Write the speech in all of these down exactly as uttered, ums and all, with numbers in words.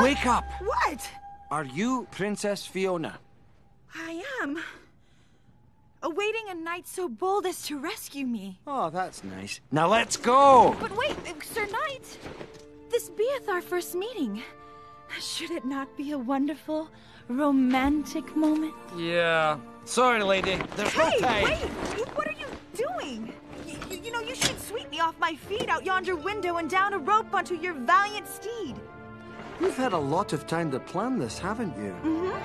Wake up! What? Are you Princess Fiona? I am. Awaiting a knight so bold as to rescue me. Oh, that's nice. Now let's go! But wait, uh, Sir Knight. This beeth our first meeting. Should it not be a wonderful, romantic moment? Yeah. Sorry, lady. There's Hey, no time. wait! You- What are you doing? You, you, you know, you should sweep me off my feet out yonder window and down a rope onto your valiant steed. You've had a lot of time to plan this, haven't you?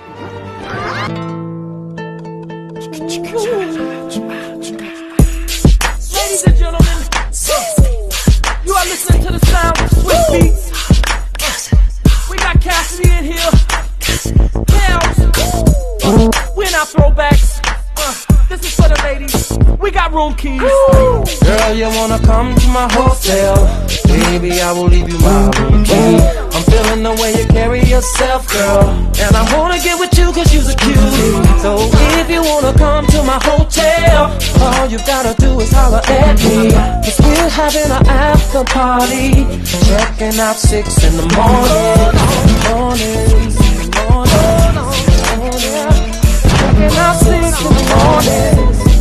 Ladies and gentlemen, you are listening to the sound of Swift Beats. We got Cassidy in here. Hells. We're not throwbacks. Uh, this is for the ladies. We got room keys. Girl, you wanna come to my hotel? Baby, I will leave you my room key. I'm feeling the way you carry yourself, girl. And I wanna get with you cause you're a cutie. So if you wanna come to my hotel, all you gotta do is holler at me. Cause we're having an after party. Checking out six in the morning. Morning, morning, morning. Checking out six in the morning.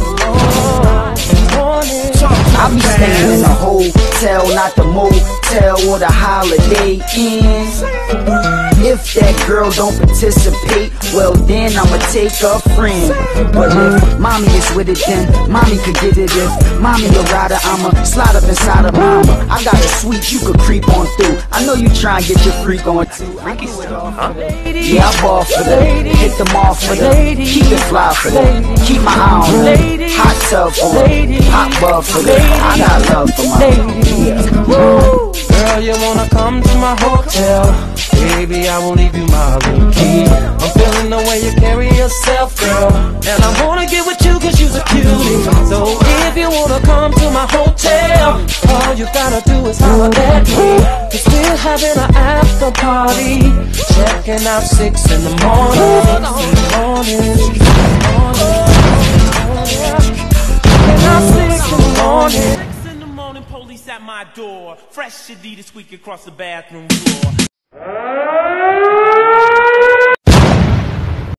Morning. I be staying in a hotel, not the motel or the Holiday Inn. If that girl don't participate, well then I'ma take a friend. But if mommy is with it, then mommy could get it. If mommy a rider, I'ma slide up inside of mama. I got a suite you could creep on through. I know you try and get your freak on too. I do it all for that. Yeah, I ball for that. Hit them off for that. Keep it fly for that. Keep my eye on that. Hot tub for that. Hot bub for that. I got love for my yeah. Girl, you wanna come to my hotel? Baby, I will leave you my room key. I'm feeling the way you carry yourself, girl. And I wanna get with you cause you're a cutie. So if you wanna come to my hotel, all you gotta do is holler at me. Cause we're having an after party. Checking out six in the morning. Morning, morning. Checking out six in the morning. Six in the morning, police at my door. Fresh Adidas squeak across the bathroom floor.